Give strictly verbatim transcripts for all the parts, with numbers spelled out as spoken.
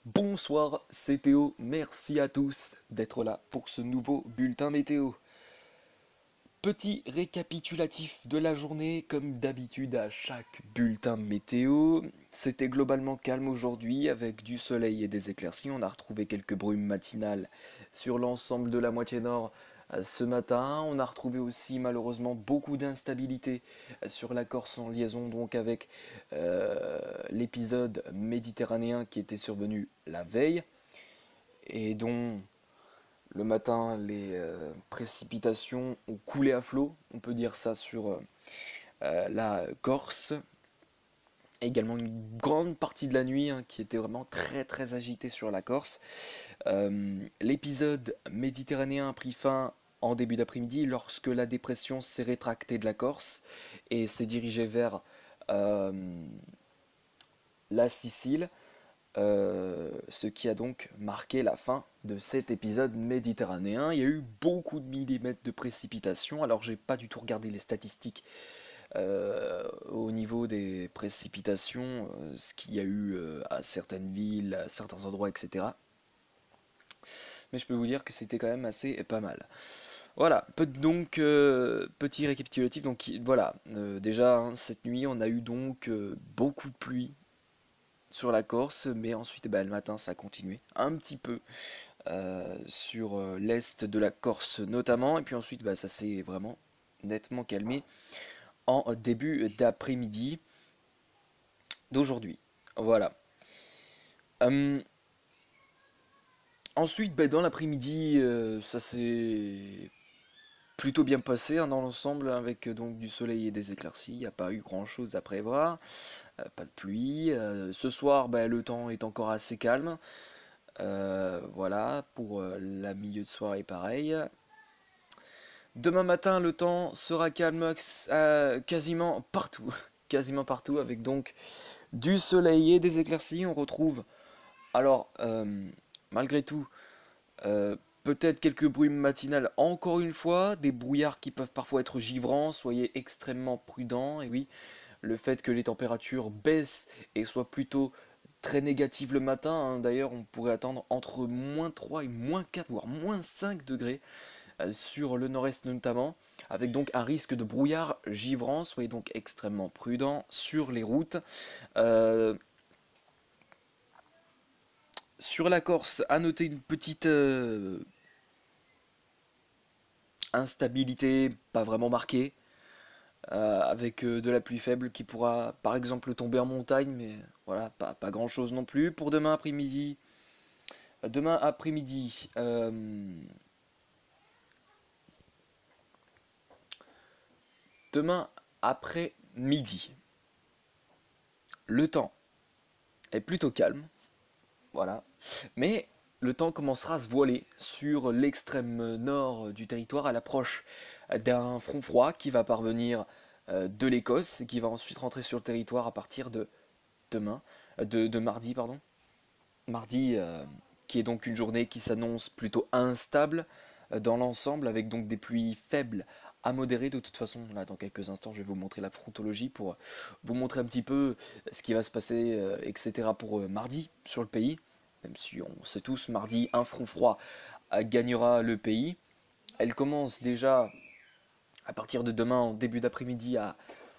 Bonsoir, c'est Théo, merci à tous d'être là pour ce nouveau bulletin météo. Petit récapitulatif de la journée, comme d'habitude à chaque bulletin météo. C'était globalement calme aujourd'hui avec du soleil et des éclaircies. On a retrouvé quelques brumes matinales sur l'ensemble de la moitié nord euh, ce matin. On a retrouvé aussi malheureusement beaucoup d'instabilité euh, sur la Corse en liaison donc avec euh, l'épisode méditerranéen qui était survenu la veille et dont le matin, les euh, précipitations ont coulé à flot, on peut dire ça sur euh, euh, la Corse. Également une grande partie de la nuit hein, qui était vraiment très très agitée sur la Corse. Euh, L'épisode méditerranéen a pris fin en début d'après-midi lorsque la dépression s'est rétractée de la Corse et s'est dirigée vers euh, la Sicile. Euh, ce qui a donc marqué la fin de cet épisode méditerranéen. Il y a eu beaucoup de millimètres de précipitations, alors j'ai pas du tout regardé les statistiques euh, au niveau des précipitations, euh, ce qu'il y a eu euh, à certaines villes, à certains endroits, et cetera. Mais je peux vous dire que c'était quand même assez pas mal. Voilà, peut donc euh, petit récapitulatif. Donc voilà, euh, déjà hein, cette nuit on a eu donc euh, beaucoup de pluie sur la Corse, mais ensuite eh ben, le matin ça a continué un petit peu euh, sur euh, l'est de la Corse notamment, et puis ensuite bah, ça s'est vraiment nettement calmé en début d'après-midi d'aujourd'hui. Voilà. Hum, Ensuite, bah, dans l'après-midi, euh, ça s'est plutôt bien passé hein, dans l'ensemble, avec euh, donc du soleil et des éclaircies. Il n'y a pas eu grand-chose à prévoir, euh, pas de pluie. Euh, ce soir, bah, le temps est encore assez calme. Euh, voilà, pour euh, la milieu de soirée, pareil. Demain matin, le temps sera calme euh, quasiment partout. Quasiment partout, avec donc du soleil et des éclaircies. On retrouve, alors, euh, malgré tout, euh, peut-être quelques brumes matinales encore une fois, des brouillards qui peuvent parfois être givrants. Soyez extrêmement prudents. Et oui, le fait que les températures baissent et soient plutôt très négatives le matin, hein, d'ailleurs, on pourrait attendre entre moins trois et moins quatre, voire moins cinq degrés euh, sur le nord-est notamment, avec donc un risque de brouillard givrant. Soyez donc extrêmement prudents sur les routes. Euh, sur la Corse, à noter une petite euh, instabilité, pas vraiment marquée, euh, avec euh, de la pluie faible qui pourra par exemple tomber en montagne, mais voilà, pas, pas grand chose non plus. Pour demain après-midi, demain après-midi, euh, demain après-midi, le temps est plutôt calme. Voilà. Mais le temps commencera à se voiler sur l'extrême nord du territoire à l'approche d'un front froid qui va parvenir euh, de l'Écosse et qui va ensuite rentrer sur le territoire à partir de demain, euh, de, de mardi, pardon. Mardi, euh, qui est donc une journée qui s'annonce plutôt instable euh, dans l'ensemble, avec donc des pluies faibles à modérées. De toute façon, là, dans quelques instants, je vais vous montrer la frontologie pour vous montrer un petit peu ce qui va se passer, euh, et cetera pour euh, mardi sur le pays. Même si on sait tous, mardi, un front froid euh, gagnera le pays. Elle commence déjà à partir de demain, en début d'après-midi, à,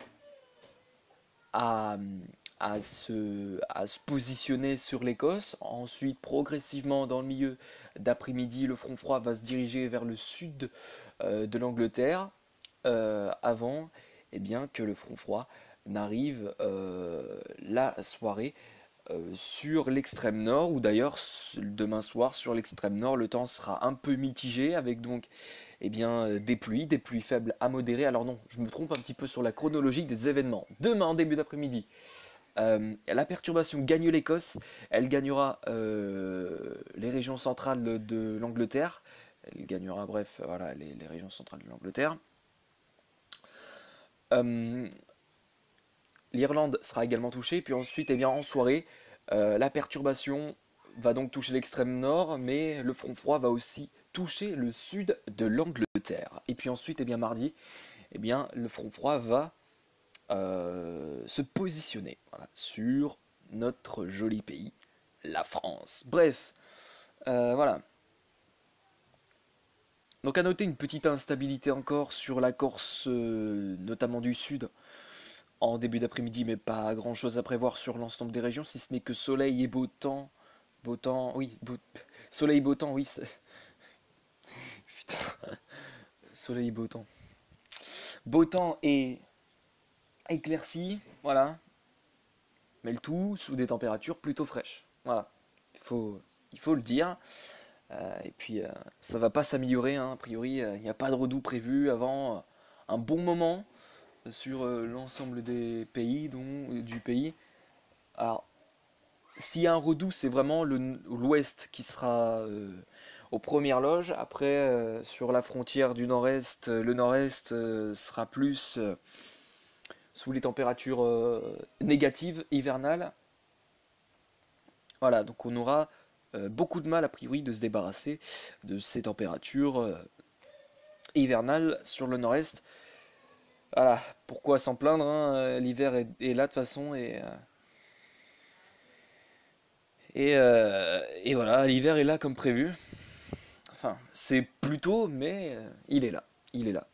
à, à se, à se positionner sur l'Écosse. Ensuite, progressivement, dans le milieu d'après-midi, le front froid va se diriger vers le sud euh, de l'Angleterre, euh, avant eh bien, que le front froid n'arrive euh, la soirée euh, sur l'extrême nord, ou d'ailleurs demain soir sur l'extrême nord, le temps sera un peu mitigé avec donc eh bien, euh, des pluies, des pluies faibles à modérées. Alors non, je me trompe un petit peu sur la chronologie des événements. Demain en début d'après-midi, euh, la perturbation gagne l'Écosse, elle gagnera euh, les régions centrales de l'Angleterre, elle gagnera bref voilà les, les régions centrales de l'Angleterre. Euh, L'Irlande sera également touchée, puis ensuite, eh bien, en soirée, euh, la perturbation va donc toucher l'extrême nord, mais le front froid va aussi toucher le sud de l'Angleterre. Et puis ensuite, eh bien, mardi, eh bien, le front froid va euh, se positionner voilà, sur notre joli pays, la France. Bref, euh, voilà. Donc à noter une petite instabilité encore sur la Corse, euh, notamment du sud, en début d'après-midi, mais pas grand-chose à prévoir sur l'ensemble des régions, si ce n'est que soleil et beau temps. Beau temps, oui, beau... soleil, beau temps, oui. Putain, soleil, beau temps. Beau temps et éclairci, voilà. Mais le tout sous des températures plutôt fraîches. Voilà, il faut, il faut le dire. Euh, et puis, euh, ça va pas s'améliorer, hein. A priori, il n'y a pas de redoux prévu avant euh, un bon moment sur euh, l'ensemble des pays, dont, euh, du pays. Alors, s'il y a un redout, c'est vraiment le- l'ouest qui sera euh, aux premières loges. Après, euh, sur la frontière du nord-est, euh, le nord-est euh, sera plus euh, sous les températures euh, négatives hivernales. Voilà, donc on aura euh, beaucoup de mal a priori de se débarrasser de ces températures euh, hivernales sur le nord-est. Voilà, pourquoi s'en plaindre, hein, euh, l'hiver est, est là de toute façon et, euh, et, euh, et voilà, l'hiver est là comme prévu. Enfin, c'est plus tôt, mais euh, il est là, il est là.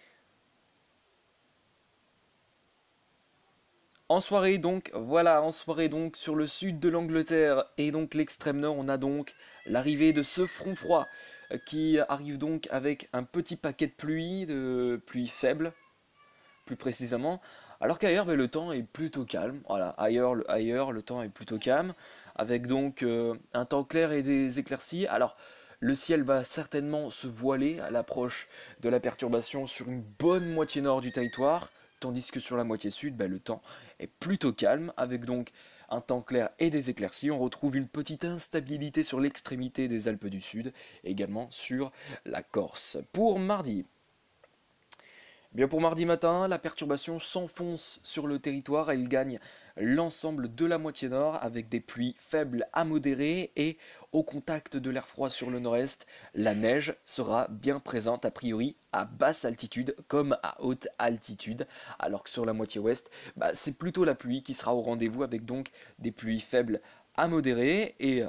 En soirée donc, voilà, en soirée donc sur le sud de l'Angleterre et donc l'extrême nord, on a donc l'arrivée de ce front froid euh, qui arrive donc avec un petit paquet de pluie, de pluie faible, plus précisément, alors qu'ailleurs ben, le temps est plutôt calme. Voilà, ailleurs le, ailleurs, le temps est plutôt calme, avec donc euh, un temps clair et des éclaircies. Alors, le ciel va certainement se voiler à l'approche de la perturbation sur une bonne moitié nord du territoire, tandis que sur la moitié sud, ben, le temps est plutôt calme, avec donc un temps clair et des éclaircies. On retrouve une petite instabilité sur l'extrémité des Alpes du Sud, et également sur la Corse. Pour mardi, bien pour mardi matin, la perturbation s'enfonce sur le territoire, elle gagne l'ensemble de la moitié nord avec des pluies faibles à modérées et au contact de l'air froid sur le nord-est, la neige sera bien présente a priori à basse altitude comme à haute altitude, alors que sur la moitié ouest, bah, c'est plutôt la pluie qui sera au rendez-vous avec donc des pluies faibles à modérées et,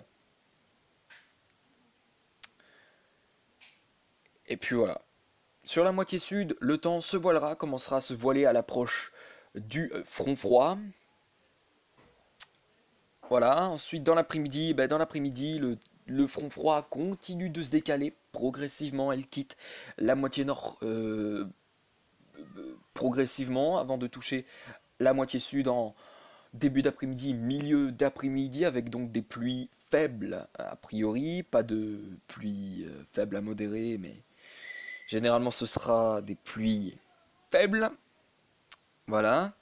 et puis voilà. Sur la moitié sud, le temps se voilera, commencera à se voiler à l'approche du euh, front froid. Voilà, ensuite dans l'après-midi, ben, dans l'après-midi, le, le front froid continue de se décaler progressivement. Elle quitte la moitié nord euh, progressivement avant de toucher la moitié sud en début d'après-midi, milieu d'après-midi, avec donc des pluies faibles a priori, pas de pluies euh, faibles à modérées, mais généralement ce sera des pluies faibles. Voilà.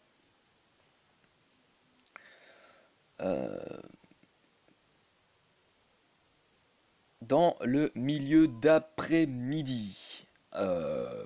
Euh, dans le milieu d'après-midi. Euh,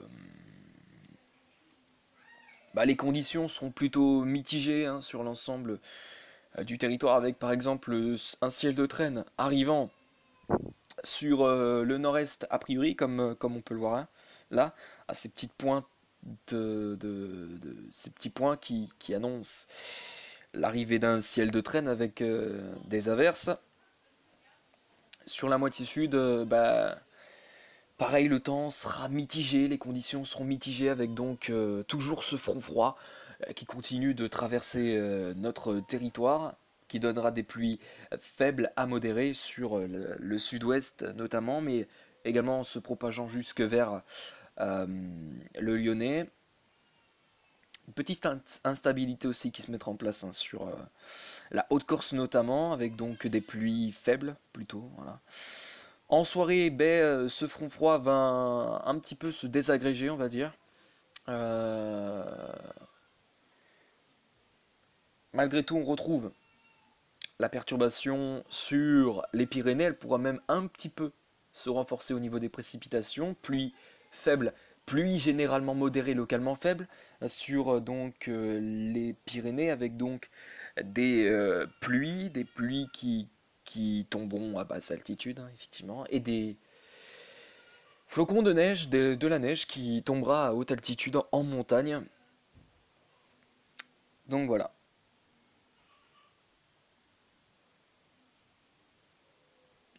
bah, les conditions sont plutôt mitigées hein, sur l'ensemble euh, du territoire, avec par exemple euh, un ciel de traîne arrivant sur euh, le nord-est a priori, comme, euh, comme on peut le voir hein, là, à ces petites pointes de, de- de- ces petits points qui, qui annoncent l'arrivée d'un ciel de traîne avec euh, des averses. Sur la moitié sud, euh, bah, pareil, le temps sera mitigé, les conditions seront mitigées avec donc euh, toujours ce front froid euh, qui continue de traverser euh, notre territoire, qui donnera des pluies faibles à modérées sur euh, le, le sud-ouest notamment, mais également se propageant jusque vers euh, le Lyonnais. Une petite instabilité aussi qui se mettra en place hein, sur euh, la Haute-Corse notamment, avec donc des pluies faibles plutôt. Voilà. En soirée, ben, euh, ce front froid va un, un petit peu se désagréger, on va dire. Euh, Malgré tout, on retrouve la perturbation sur les Pyrénées. Elle pourra même un petit peu se renforcer au niveau des précipitations. Pluie faible, pluie généralement modérée, localement faible sur euh, donc euh, les Pyrénées, avec donc des euh, pluies, des pluies qui, qui tomberont à basse altitude, hein, effectivement, et des flocons de neige, de, de la neige qui tombera à haute altitude en montagne. Donc voilà.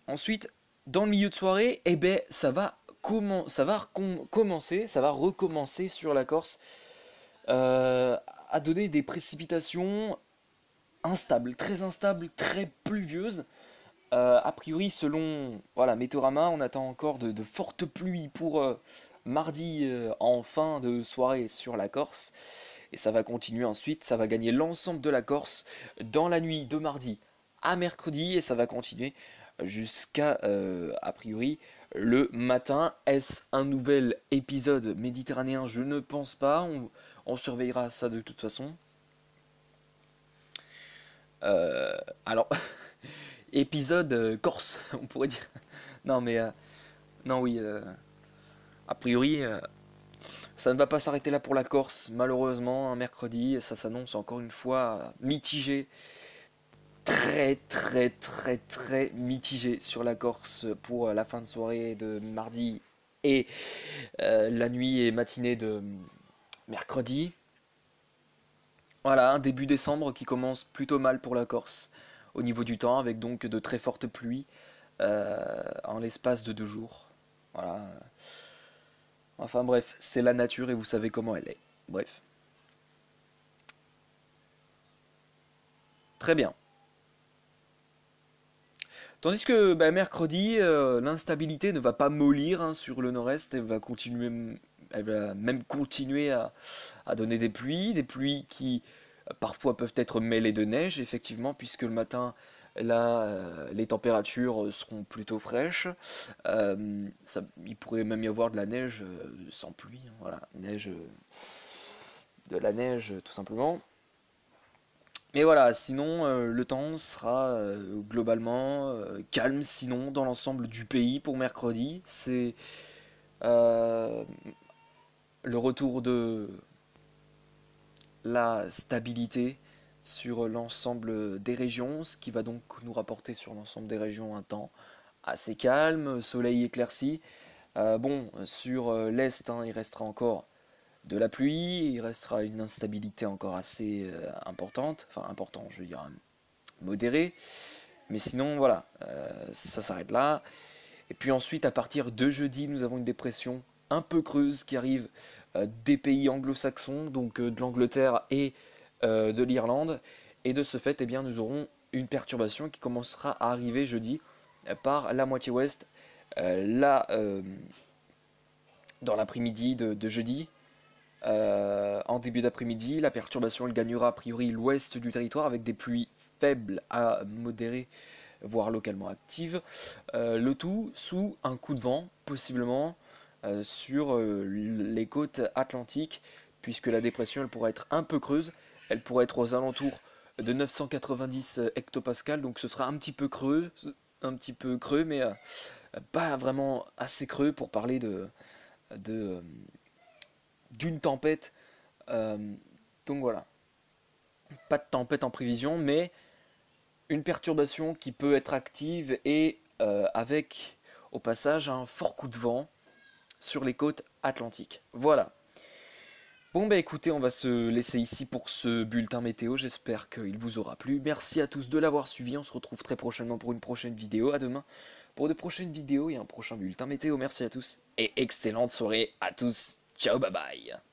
Ensuite, dans le milieu de soirée, eh ben, ça va, commen- ça va recom- commencer, ça va recommencer sur la Corse euh, à donner des précipitations instables, très instables, très pluvieuses. Euh, a priori, selon voilà, Météorama, on attend encore de, de fortes pluies pour euh, mardi euh, en fin de soirée sur la Corse. Et ça va continuer ensuite, ça va gagner l'ensemble de la Corse dans la nuit de mardi à mercredi et ça va continuer jusqu'à, euh, a priori, le matin. Est-ce un nouvel épisode méditerranéen? Je ne pense pas, on, on surveillera ça de toute façon. Euh, alors, épisode euh, Corse, on pourrait dire. Non mais, euh, non oui, euh, a priori, euh, ça ne va pas s'arrêter là pour la Corse, malheureusement, un mercredi, et ça s'annonce encore une fois mitigé, très très très très mitigé sur la Corse pour la fin de soirée de mardi et euh, la nuit et matinée de mercredi. Voilà, un début décembre qui commence plutôt mal pour la Corse au niveau du temps, avec donc de très fortes pluies euh, en l'espace de deux jours. Voilà. Enfin bref, c'est la nature et vous savez comment elle est. Bref. Très bien. Tandis que bah, mercredi, euh, l'instabilité ne va pas mollir hein, sur le nord-est, elle va continuer, elle va même continuer à, à donner des pluies, des pluies qui euh, parfois peuvent être mêlées de neige, effectivement, puisque le matin, là, euh, les températures seront plutôt fraîches. Euh, ça- il pourrait même y avoir de la neige euh, sans pluie, hein, voilà, neige, euh, de la neige tout simplement. Mais voilà, sinon euh, le temps sera euh, globalement euh, calme, sinon dans l'ensemble du pays pour mercredi. C'est euh, le retour de la stabilité sur l'ensemble des régions, ce qui va donc nous rapporter sur l'ensemble des régions un temps assez calme, soleil éclairci. Euh, bon, sur euh, l'est, hein, il restera encore de la pluie, il restera une instabilité encore assez euh, importante, enfin importante, je veux dire modérée. Mais sinon, voilà, euh, ça s'arrête là. Et puis ensuite, à partir de jeudi, nous avons une dépression un peu creuse qui arrive euh, des pays anglo-saxons, donc euh, de l'Angleterre et euh, de l'Irlande. Et de ce fait, eh bien, nous aurons une perturbation qui commencera à arriver jeudi euh, par la moitié ouest, euh, là, euh, dans l'après-midi de, de jeudi. Euh, en début d'après-midi, la perturbation elle gagnera a priori l'ouest du territoire avec des pluies faibles à modérées voire localement active, euh, le tout sous un coup de vent, possiblement euh, sur euh, les côtes atlantiques, puisque la dépression elle pourrait être un peu creuse, elle pourrait être aux alentours de neuf cent quatre-vingt-dix hectopascales, donc ce sera un petit peu creux, un petit peu creux, mais euh, pas vraiment assez creux pour parler de, de, d'une tempête. Euh, donc voilà, pas de tempête en prévision, mais une perturbation qui peut être active et euh, avec au passage un fort coup de vent sur les côtes atlantiques. Voilà. Bon bah écoutez, on va se laisser ici pour ce bulletin météo, j'espère qu'il vous aura plu. Merci à tous de l'avoir suivi, on se retrouve très prochainement pour une prochaine vidéo, à demain pour de prochaines vidéos et un prochain bulletin météo. Merci à tous et excellente soirée à tous, ciao bye bye.